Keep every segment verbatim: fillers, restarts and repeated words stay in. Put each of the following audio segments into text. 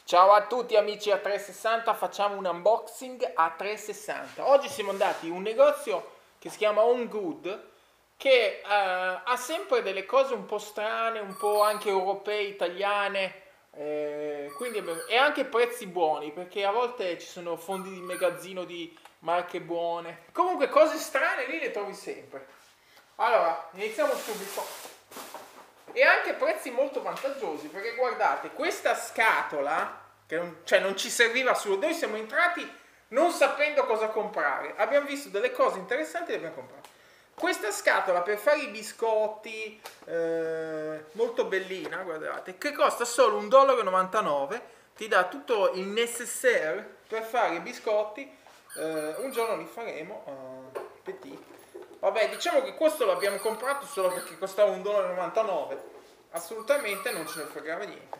Ciao a tutti amici a trecentosessanta, facciamo un unboxing a trecentosessanta. Oggi siamo andati in un negozio che si chiama Home Good, che uh, ha sempre delle cose un po' strane, un po' anche europee, italiane, eh, quindi, e anche prezzi buoni, perché a volte ci sono fondi di magazzino di marche buone. Comunque cose strane lì le trovi sempre. Allora, iniziamo subito. E anche prezzi molto vantaggiosi, perché guardate, questa scatola, che non, cioè non ci serviva solo, noi siamo entrati non sapendo cosa comprare, abbiamo visto delle cose interessanti e le abbiamo comprate. Questa scatola per fare i biscotti, eh, molto bellina, guardate, che costa solo un dollaro e novantanove, ti dà tutto il necessaire per fare i biscotti, eh, un giorno li faremo, uh, petit. Vabbè, diciamo che questo l'abbiamo comprato solo perché costava un dollaro e novantanove, assolutamente non ce ne fregava niente.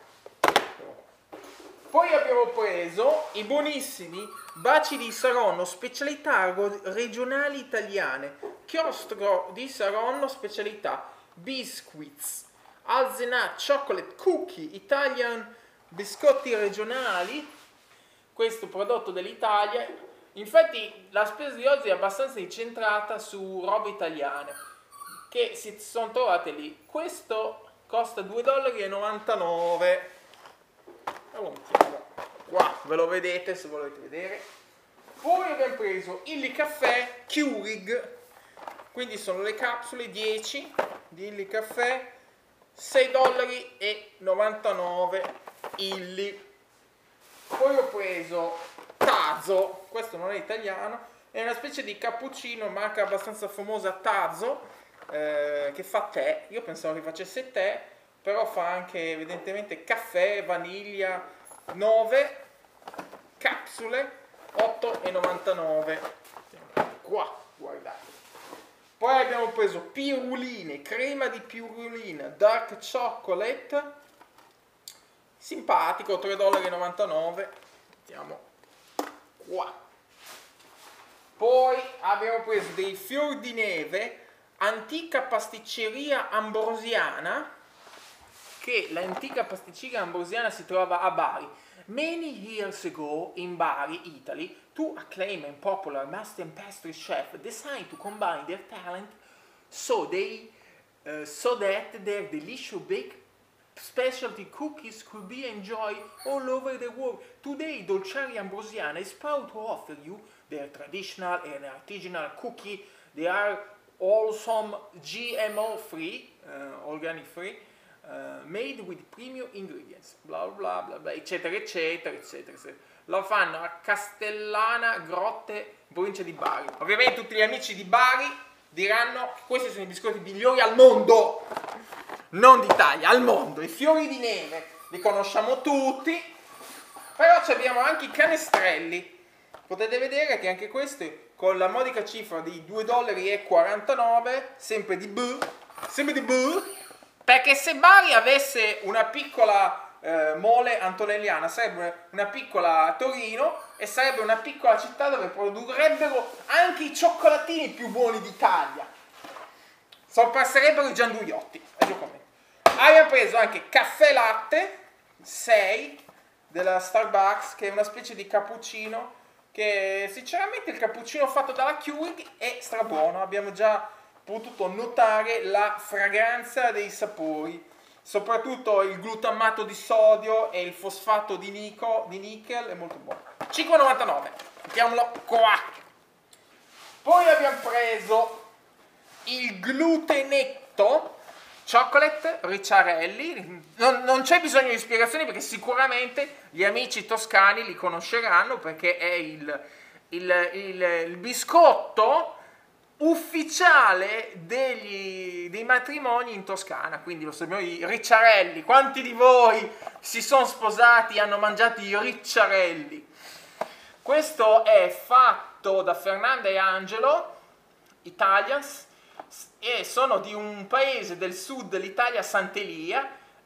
Poi abbiamo preso i buonissimi baci di Saronno, specialità regionali italiane, chiostro di Saronno, specialità, biscuits, Alzenat, chocolate, cookie, Italian, biscotti regionali, questo prodotto dell'Italia. Infatti la spesa di oggi è abbastanza incentrata su robe italiane che si sono trovate lì. Questo costa due dollari e novantanove. Allora, qua ve lo vedete se volete vedere. Poi abbiamo preso il caffè Keurig, quindi sono le capsule dieci di Illy Caffè, sei dollari e novantanove illi. Poi ho preso Tazo, questo non è italiano, è una specie di cappuccino, marca abbastanza famosa Tazo, eh, che fa tè. Io pensavo che facesse tè, però fa anche evidentemente caffè, vaniglia, nove capsule, otto e novantanove. Qua, guardate. Poi abbiamo preso piruline, crema di pirulina, dark chocolate, simpatico, tre dollari e novantanove. Mettiamo qua. Poi abbiamo preso dei fior di neve, antica pasticceria ambrosiana, che l'antica pasticceria ambrosiana si trova a Bari. Many years ago in Bari, Italy, two acclaimed and popular master and pastry chefs decided to combine their talent so they uh, so that their delicious baked specialty cookies could be enjoyed all over the world. Today, Dolceria Ambrosiana is proud to offer you their traditional and artisanal cookie. They are also G M O free, uh, organic free, uh, made with premium ingredients, bla bla bla bla, eccetera eccetera eccetera eccetera. Lo fanno a Castellana Grotte, provincia di Bari. Ovviamente tutti gli amici di Bari diranno che questi sono i biscotti migliori al mondo, non d'Italia, al mondo. I fiori di neve li conosciamo tutti, però abbiamo anche i canestrelli. Potete vedere che anche questi con la modica cifra di due dollari e quarantanove, sempre di B, sempre di B, perché se Bari avesse una piccola eh, mole antonelliana, sarebbe una piccola Torino e sarebbe una piccola città dove produrrebbero anche i cioccolatini più buoni d'Italia. Sorpasserebbero i gianduiotti. Abbiamo preso anche caffè latte sei della Starbucks, che è una specie di cappuccino, che sinceramente il cappuccino fatto dalla Keurig è strabuono. Abbiamo già potuto notare la fragranza dei sapori, soprattutto il glutamato di sodio e il fosfato di, nico, di nickel è molto buono. cinque e novantanove, mettiamolo qua. Poi abbiamo preso il glutenetto chocolate Ricciarelli. Non, non c'è bisogno di spiegazioni perché sicuramente gli amici toscani li conosceranno, perché è il, il, il, il biscotto ufficiale degli, dei matrimoni in Toscana, quindi lo sappiamo, i Ricciarelli. Quanti di voi si sono sposati e hanno mangiato i Ricciarelli? Questo è fatto da Fernanda e Angelo, Italians, e sono di un paese del sud dell'Italia, Sant'Elia.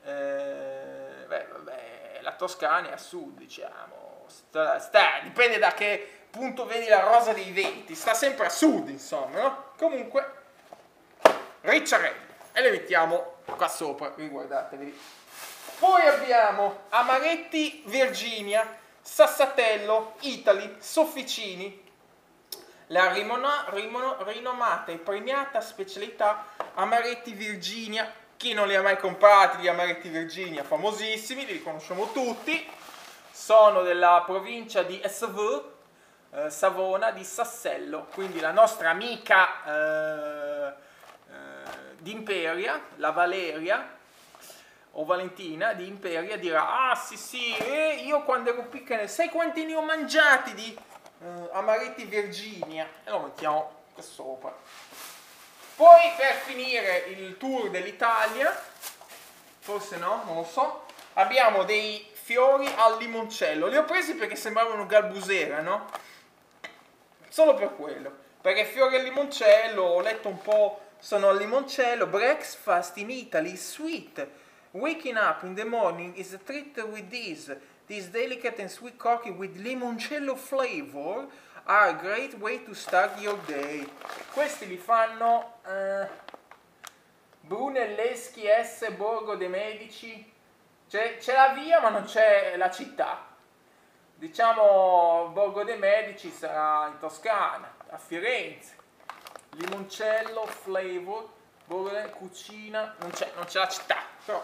eh, beh, vabbè, la Toscana è a sud, diciamo, sta, sta, dipende da che punto vedi la rosa dei venti, sta sempre a sud, insomma, no? Comunque, Ricciarelli, e le mettiamo qua sopra, qui guardatevi. Poi abbiamo Amaretti Virginia, Sassatello, Italy, Sofficini, la rimona, rimono, rinomata e premiata specialità Amaretti Virginia. Chi non li ha mai comprati gli Amaretti Virginia, famosissimi, li conosciamo tutti, sono della provincia di S V, eh, Savona, di Sassello, quindi la nostra amica eh, eh, d'Imperia, la Valeria, o Valentina di Imperia dirà: ah sì sì, eh, io quando ero piccola, sai quanti ne ho mangiati di eh, Amaretti Virginia? E lo mettiamo qua sopra. Poi per finire il tour dell'Italia, forse no, non lo so, abbiamo dei fiori al limoncello. Li ho presi perché sembravano galbusera, no? Solo per quello, perché fiori al limoncello, ho letto un po', sono al limoncello. Breakfast in Italy is sweet. Waking up in the morning is a treat with this. This delicate and sweet coffee with limoncello flavor are a great way to start your day. Questi li fanno uh, Brunelleschi S. Borgo dei Medici. C'è, c'è la via ma non c'è la città. Diciamo Borgo dei Medici sarà in Toscana, a Firenze. Limoncello flavor, Borgo della Cucina, non c'è, non c'è la città, però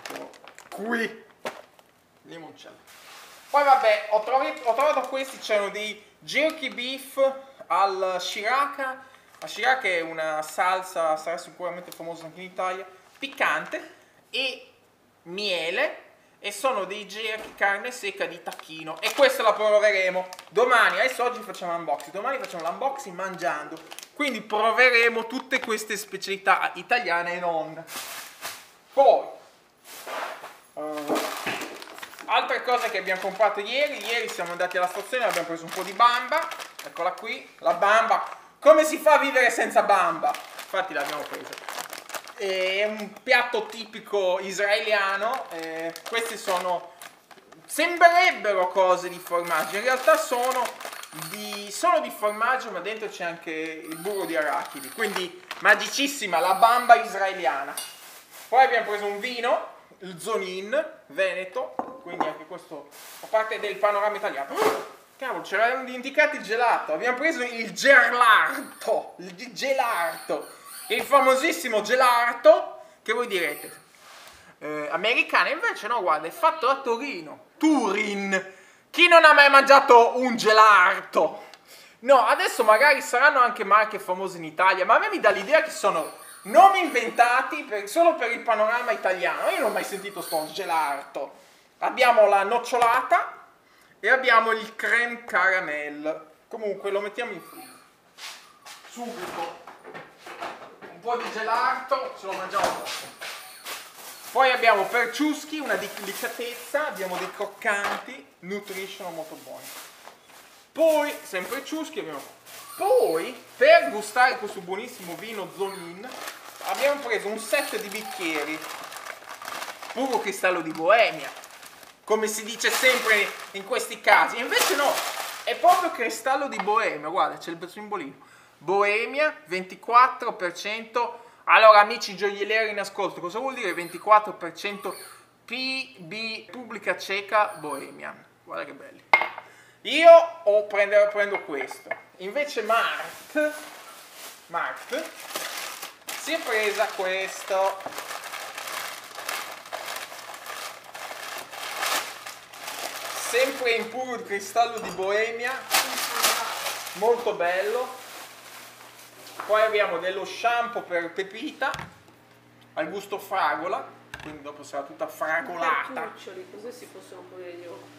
qui limoncello. Poi vabbè, ho trovato, ho trovato questi, c'erano dei jerky beef al shiraka. La shiraka è una salsa, sarà sicuramente famosa anche in Italia, piccante, e miele, e sono dei jerky carne secca di tacchino, e questo la proveremo domani. Adesso oggi facciamo l'unboxing, domani facciamo l'unboxing mangiando, quindi proveremo tutte queste specialità italiane e non. Poi uh, altre cose che abbiamo comprato ieri. Ieri siamo andati alla stazione, abbiamo preso un po' di bamba. Eccola qui, la bamba. Come si fa a vivere senza bamba? Infatti l'abbiamo presa. È un piatto tipico israeliano. Eh, questi sono, sembrerebbero cose di formaggio, in realtà sono di, sono di formaggio, ma dentro c'è anche il burro di arachidi, quindi magicissima la bamba israeliana. Poi abbiamo preso un vino, il Zonin Veneto, quindi anche questo fa parte del panorama italiano. Oh, cavolo, ci eravamo dimenticati il gelato. Abbiamo preso il gelato, il gelato, il famosissimo gelato, che voi direte eh, americano, invece no, guarda, è fatto a Torino, Turin. Chi non ha mai mangiato un gelato? No, adesso magari saranno anche marche famose in Italia, ma a me mi dà l'idea che sono nomi inventati per, solo per il panorama italiano. Io non ho mai sentito sto gelato. Abbiamo la nocciolata e abbiamo il creme caramel. Comunque lo mettiamo in frigo subito. Un po' di gelato, ce lo mangiamo dopo. Poi abbiamo perciuschi, una delicatezza, abbiamo dei croccanti, nutrition molto buoni. Poi, sempre ciuschi, abbiamo... Poi, per gustare questo buonissimo vino Zonin, abbiamo preso un set di bicchieri, puro cristallo di Boemia, come si dice sempre in questi casi. E invece no, è proprio cristallo di Boemia, guarda, c'è il simbolino. Boemia, ventiquattro per cento... Allora, amici gioiellieri in ascolto, cosa vuol dire ventiquattro per cento P B Repubblica Ceca Bohemian? Guarda che belli. Io o prendo, prendo questo. Invece Mart, Mart si è presa questo. Sempre in puro cristallo di Boemia, molto bello. Poi abbiamo dello shampoo per pepita al gusto fragola, quindi dopo sarà tutta fragolata. Così si possono pulire gli occhi.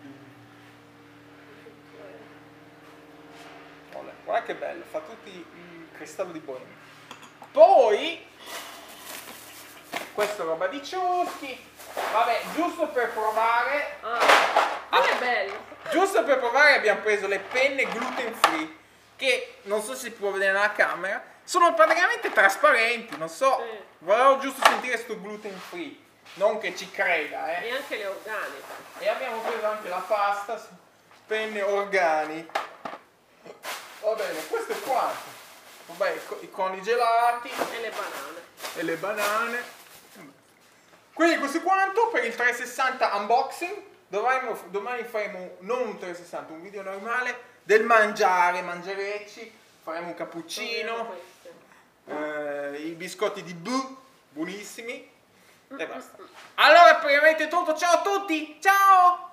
Guarda che bello, fa tutti il cristallo di Boemia. Poi questa roba di ciuschi. Vabbè, giusto per provare. Ah, che bello! Giusto per provare abbiamo preso le penne gluten free, che non so se si può vedere nella camera, sono praticamente trasparenti, non so, sì. Volevo giusto sentire sto gluten free, non che ci creda, eh. E anche le organiche. E abbiamo preso anche la pasta, penne organi. Va bene, questo è quanto. Vabbè, con i gelati. E le banane. E le banane. Quindi questo è quanto per il trecentosessanta unboxing. Domani, domani faremo non un trecentosessanta, un video normale del mangiare, mangerecci, faremo un cappuccino, eh, i biscotti di Bu, buonissimi, e basta. Allora, praticamente è tutto, ciao a tutti, ciao!